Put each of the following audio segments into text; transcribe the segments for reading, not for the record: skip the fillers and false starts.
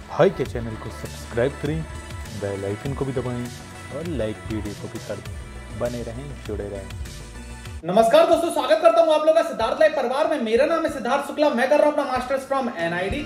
High के channel को subscribe करें, बेल आइकन को भी दबाएं और लाइक वीडियो को भी कर दें। बने रहें, जुड़े रहें। नमस्कार दोस्तों, स्वागत करता हूं आप लोगों का सिद्धार्थ लाइव परिवार में। मेरा नाम है सिद्धार्थ शुक्ला, मैं कर रहा हूं अपना मास्टर्स फ्रॉम एनआईडी।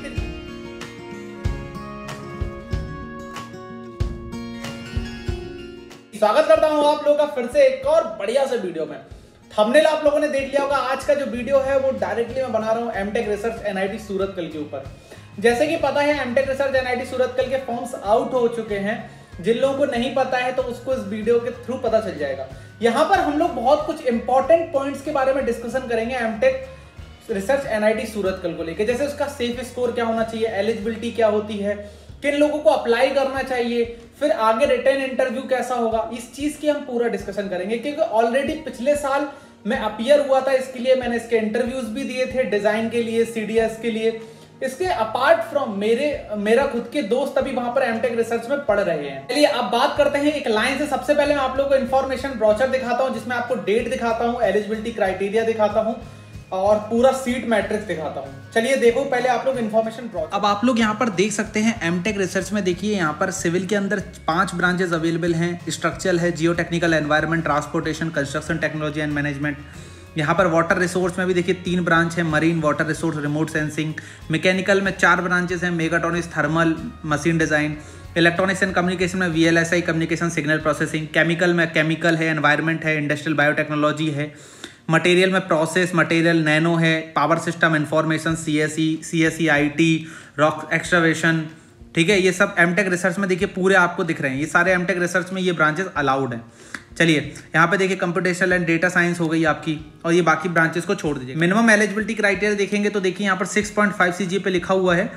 स्वागत करता हूं आप लोगों का फिर से एक और बढ़िया से वीडियो में। थंबनेल आप लोगों ने देख लिया होगा। आज का जो वीडियो है वो डायरेक्टली मैं बना रहा हूं एमटेक रिसर्च एनआईटी सूरतकल के ऊपर। जैसे कि पता है, एमटेक रिसर्च एनआईटी सूरतकल के फॉर्म्स आउट हो चुके हैं। जिन लोगों को नहीं पता है तो उसको इस वीडियो के थ्रू पता चल जाएगा। यहां पर हम लोग बहुत कुछ इंपॉर्टेंट पॉइंट्स के बारे में डिस्कशन करेंगे एमटेक रिसर्च एनआईटी सूरतकल को लेकर। जैसे उसका सेफ स्कोर क्या होना चाहिए, एलिजिबिलिटी क्या होती है, किन लोगों को अप्लाई करना चाहिए, फिर आगे रिटर्न इंटरव्यू कैसा होगा, इस चीज की हम पूरा डिस्कशन करेंगे। क्योंकि ऑलरेडी पिछले साल मैं अपीयर हुआ था इसके लिए, मैंने इसके इंटरव्यूज भी दिए थे डिजाइन के लिए, सीडीएस के लिए। इसके अपार्ट फ्रॉम मेरा खुद के दोस्त अभी वहां पर एमटेक रिसर्च में पढ़ रहे हैं। चलिए अब बात करते हैं एक लाइन से। सबसे पहले मैं आप लोगों को इन्फॉर्मेशन ब्रोचर दिखाता हूं, जिसमें आपको डेट दिखाता हूं, एलिजिबिलिटी क्राइटेरिया दिखाता हूं और पूरा सीट मैट्रिक्स दिखाता हूं। चलिए देखो पहले आप लोग इन्फॉर्मेशन ब्रोचर। अब आप लोग यहाँ पर देख सकते हैं एमटेक रिसर्च में। देखिए यहाँ पर सिविल के अंदर 5 ब्रांचेस अवेलेबल हैं। स्ट्रक्चरल है, geotechnical, environment, transportation, construction technology and management. यहाँ पर वाटर रिसोर्स में भी देखिए 3 ब्रांच है, marine, water resource, remote sensing. Mechanical में 4 ब्रांचेस हैं, mechatronics, thermal, machine design. Electronics and communication में VLSI, communication signal processing. Chemical में केमिकल है, एनवायरमेंट है, इंडस्ट्रियल बायोटेक्नोलॉजी है। मटेरियल में प्रोसेस मटेरियल, नैनो है, power system, information, CSE, IT, rock excavation. ठीक है, ये सब एमटेक रिसर्च में देखिए पूरे आपको दिख रहे हैं। ये सारे एमटेक रिसर्च में ये ब्रांचेस अलाउड हैं। चलिए यहाँ पे देखिए कंप्यूटेशनल एंड डेटा साइंस हो गई आपकी, और ये बाकी ब्रांचेस को छोड़ दीजिए। मिनिमम एलिजिबिलिटी क्राइटेरिया देखेंगे तो देखिए यहाँ पर 6.5 सीजी पे लिखा हुआ है।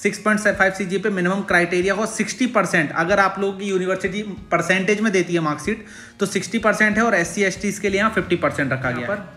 6.5 सीजी पे मिनिमम क्राइटेरिया हो 60%। अगर आप लोग की यूनिवर्सिटी परसेंटेज में देती है मार्कशीट तो 60% है, और SC STs के लिए यहाँ 50% रखा गया है।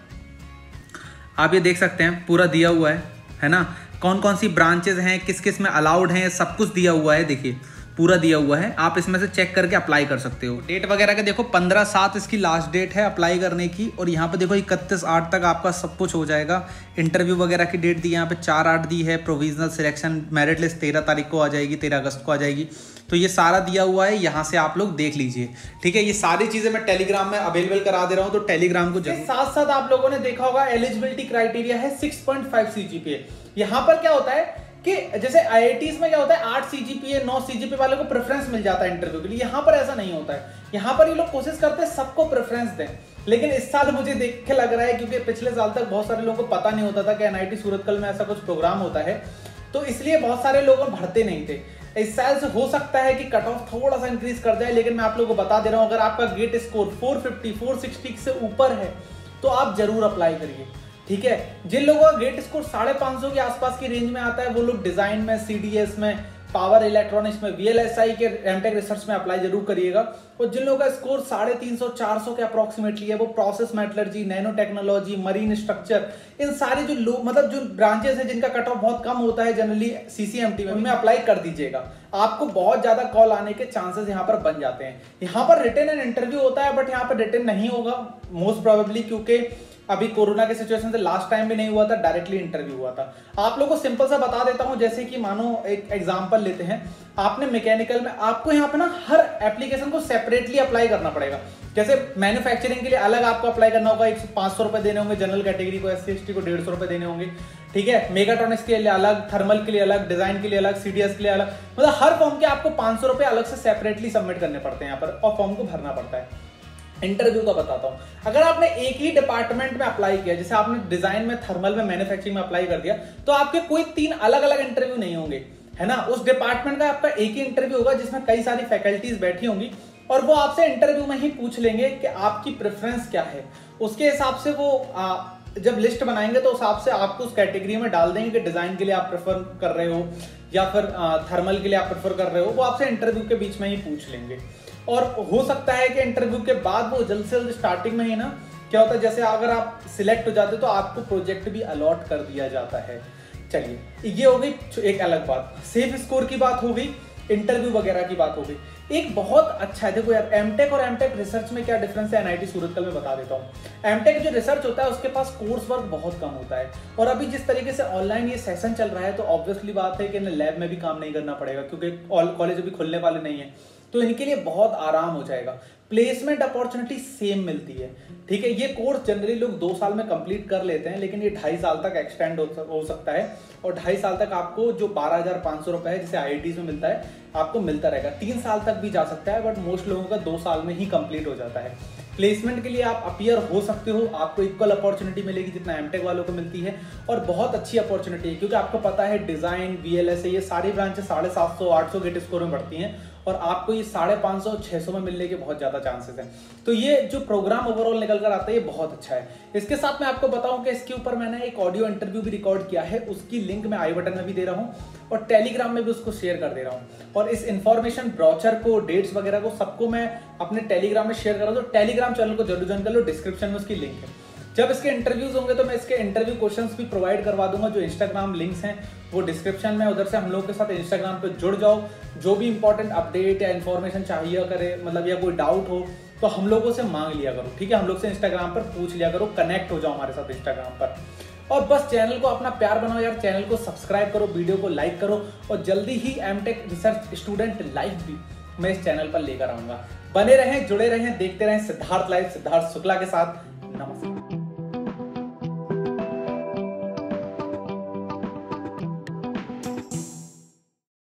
आप ये देख सकते हैं पूरा दिया हुआ है ना, कौन कौन सी ब्रांचेस हैं, किस किस में अलाउड हैं, सब कुछ दिया हुआ है। देखिए पूरा दिया हुआ है, आप इसमें से चेक करके अप्लाई कर सकते हो। डेट वगैरह का देखो 15/7 इसकी लास्ट डेट है अप्लाई करने की, और यहाँ पे देखो 31/8 तक आपका सब कुछ हो जाएगा। इंटरव्यू वगैरह की डेट दी यहाँ पे 4/8 दी है। प्रोविजनल सिलेक्शन मेरिट लिस्ट 13 तारीख को आ जाएगी, 13 अगस्त को आ जाएगी। तो ये सारा दिया हुआ है, यहाँ से आप लोग देख लीजिए। ठीक है, ये सारी चीजें मैं टेलीग्राम में अवेलेबल करा दे रहा हूँ, तो टेलीग्राम को जरूर। साथ साथ आप लोगों ने देखा होगा एलिजिबिलिटी क्राइटेरिया है 6.5 सीजीपीए। यहाँ पर क्या होता है कि जैसे आईआईटीज में क्या होता है 8 सीजीपीए 9 सीजीपीए वालों को प्रेफरेंस मिल जाता है इंटरव्यू के लिए। यहाँ पर ऐसा नहीं होता है। यहाँ पर ये लोग कोशिश करते हैं सबको प्रेफरेंस दें। लेकिन इस साल मुझे देख के लग रहा है, क्योंकि पिछले साल तक बहुत सारे लोगों को पता नहीं होता था कि एनआईटी सूरतकल में ऐसा कुछ प्रोग्राम होता है, तो इसलिए बहुत सारे लोग भरते नहीं थे। इस साल से हो सकता है कि कट ऑफ थोड़ा सा इंक्रीज कर जाए, लेकिन मैं आप लोगों को बता दे रहा हूं, अगर आपका गेट स्कोर 450 460 से ऊपर है तो आप जरूर अप्लाई करिए। ठीक है, जिन लोगों का गेट स्कोर 550 के आसपास की रेंज में आता है वो लोग डिजाइन में, सीडीएस में, पावर इलेक्ट्रॉनिक्स में, वीएलएसआई के एमटेक रिसर्च में अप्लाई जरूर करिएगा। और जिन लोगों का स्कोर 350 400 के अप्रोक्सीमेटली है वो process metallurgy, nano technology, marine structure, इन सारी जो लोग मतलब जो ब्रांचेस है जिनका कट ऑफ बहुत कम होता है जनरली सीसीएमटी में, उनमें अप्लाई कर दीजिएगा। आपको बहुत ज्यादा कॉल आने के चांसेस यहाँ पर बन जाते हैं। यहाँ पर रिटन एंड इंटरव्यू होता है, बट यहाँ पर रिटन नहीं होगा मोस्ट प्रोबेबली, क्योंकि अभी कोरोना के सिचुएशन से लास्ट टाइम भी नहीं हुआ था, डायरेक्टली इंटरव्यू हुआ था। आप लोगों को सिंपल सा बता देता हूं, जैसे कि मानो एक एग्जांपल लेते हैं, आपने मैकेनिकल में, आपको यहाँ पे ना हर एप्लीकेशन को सेपरेटली अप्लाई करना पड़ेगा। जैसे मैन्युफैक्चरिंग के लिए अलग आपको अप्लाई करना होगा, 500 रुपए देने होंगे, जनरल कैटेगरी को, SC ST को 150 रुपए देने होंगे। ठीक है, मेगाट्रॉनिक्स के लिए अलग, थर्मल के लिए अलग, डिजाइन के लिए अलग, सीडीएस के लिए अलग, मतलब हर फॉर्म के आपको 500 रुपए अलग से सेपरेटली सबमिट करने पड़ते हैं यहाँ पर, और फॉर्म को भरना पड़ता है। इंटरव्यू का बताता हूं, अगर आपने एक ही डिपार्टमेंट में अप्लाई किया, जैसे आपने डिजाइन में, थर्मल में, मैन्युफैक्चरिंग में अप्लाई कर दिया, तो आपके कोई 3 अलग अलग इंटरव्यू नहीं होंगे, है ना। उस डिपार्टमेंट का आपका एक ही इंटरव्यू होगा, जिसमें कई सारी फैकल्टीज बैठी होंगी, और वो आपसे इंटरव्यू में ही पूछ लेंगे कि आपकी प्रेफरेंस क्या है। उसके हिसाब से वो जब लिस्ट बनाएंगे तो उस हिसाब से आपको उस कैटेगरी में डाल देंगे कि डिजाइन के लिए आप प्रेफर कर रहे हो या फिर थर्मल के लिए आप प्रेफर कर रहे हो। वो आपसे इंटरव्यू के बीच में ही पूछ लेंगे, और हो सकता है कि इंटरव्यू के बाद वो जल्द से जल्द स्टार्टिंग में ही ना क्या होता है, जैसे अगर आप सिलेक्ट हो जाते तो आपको प्रोजेक्ट भी अलॉट कर दिया जाता है। चलिए ये हो गई एक अलग बात। सेफ स्कोर की बात हो गई। इंटरव्यू वगैरह की बात हो गई, एक बहुत अच्छा है। देखो यार, एमटेक और एमटेक रिसर्च में क्या डिफरेंस है एनआईटी सूरतकल में बता देता हूँ। एमटेक जो रिसर्च होता है उसके पास कोर्स वर्क बहुत कम होता है, और अभी जिस तरीके से ऑनलाइन ये सेशन चल रहा है तो ऑब्वियसली बात है कि लैब में भी काम नहीं करना पड़ेगा, क्योंकि कॉलेज अभी खुलने वाले नहीं है, तो इनके लिए बहुत आराम हो जाएगा। प्लेसमेंट अपॉर्चुनिटी सेम मिलती है, ठीक है। ये कोर्स जनरली लोग 2 साल में कंप्लीट कर लेते हैं, लेकिन ये 2.5 साल तक एक्सटेंड हो सकता है, और 2.5 साल तक आपको जो 12,500 रुपए है जिसे आईआईटीज में मिलता है आपको मिलता रहेगा। 3 साल तक भी जा सकता है, बट मोस्ट लोगों का 2 साल में ही कंप्लीट हो जाता है। प्लेसमेंट के लिए आप अपीयर हो सकते हो, आपको इक्वल अपॉर्चुनिटी मिलेगी जितना एमटेक वालों को मिलती है, और बहुत अच्छी अपॉर्चुनिटी है, क्योंकि आपको पता है डिजाइन, VLSA ये सारी ब्रांचेस 750-800 गेट स्कोर में बढ़ती हैं, और आपको ये 550-600 में मिलने के बहुत ज्यादा चांसेस हैं। तो ये जो प्रोग्राम ओवरऑल निकल कर आता है ये बहुत अच्छा है। इसके साथ मैं आपको बताऊं कि इसके ऊपर मैंने एक ऑडियो इंटरव्यू भी रिकॉर्ड किया है, उसकी लिंक मैं आई बटन में भी दे रहा हूं, और टेलीग्राम में भी उसको शेयर कर दे रहा हूं। और इस इंफॉर्मेशन ब्रोचर को, डेट्स वगैरह को, सबको मैं अपने टेलीग्राम में शेयर कर रहा हूं, तो टेलीग्राम चैनल को जरूर ज्वाइन कर लो, डिस्क्रिप्शन में उसकी लिंक है। जब इसके इंटरव्यूज होंगे तो मैं इसके इंटरव्यू क्वेश्चंस भी प्रोवाइड करवा दूंगा। जो इंस्टाग्राम लिंक्स हैं वो डिस्क्रिप्शन में, उधर से हम लोग के साथ इंस्टाग्राम पे जुड़ जाओ। जो भी इंपॉर्टेंट अपडेट या इन्फॉर्मेशन चाहिए करे, मतलब या कोई डाउट हो तो हम लोगों से मांग लिया करो, ठीक है। हम लोग से इंस्टाग्राम पर पूछ लिया करो, कनेक्ट हो जाओ हमारे साथ इंस्टाग्राम पर। और बस चैनल को अपना प्यार बनाओ यार, चैनल को सब्सक्राइब करो, वीडियो को लाइक करो, और जल्दी ही एमटेक रिसर्च स्टूडेंट लाइव भी मैं इस चैनल पर लेकर आऊंगा। बने रहें, जुड़े रहें, देखते रहें सिद्धार्थ लाइव, सिद्धार्थ शुक्ला के साथ।